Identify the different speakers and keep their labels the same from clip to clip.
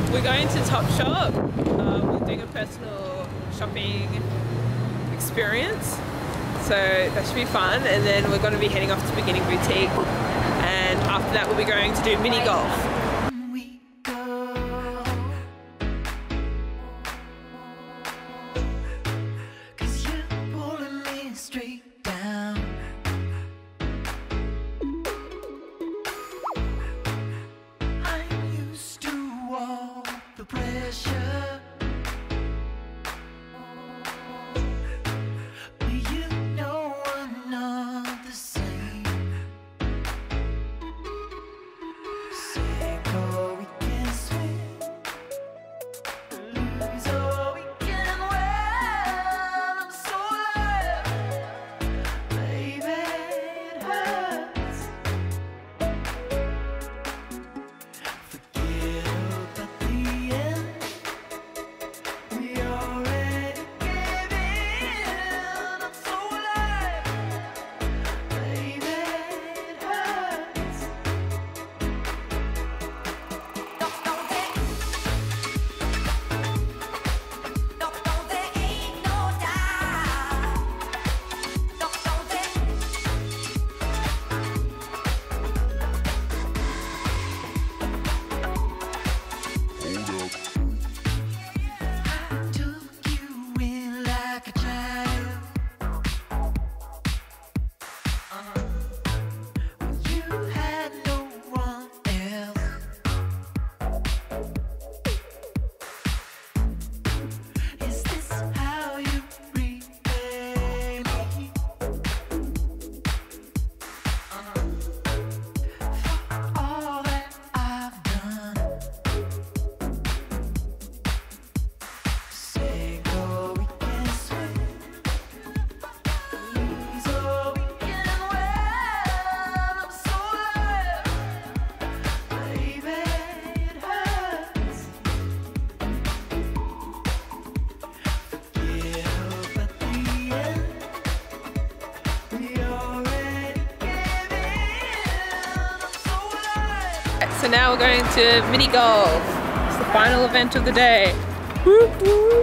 Speaker 1: We're going to Topshop. We're doing a personal shopping experience, so that should be fun. And then we're going to be heading off to Beginning Boutique, and after that we'll be going to do mini golf. So now we're going to mini golf. It's the final event of the day. Whoop, whoop.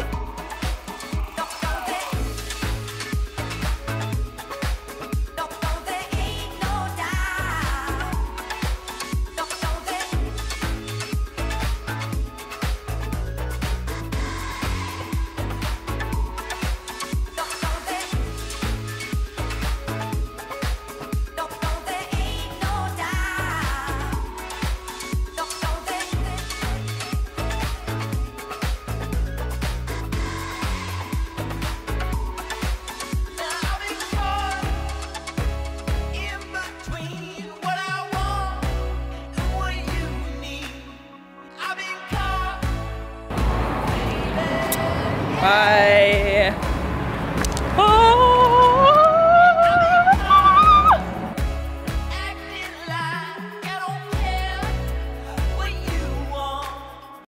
Speaker 1: Bye.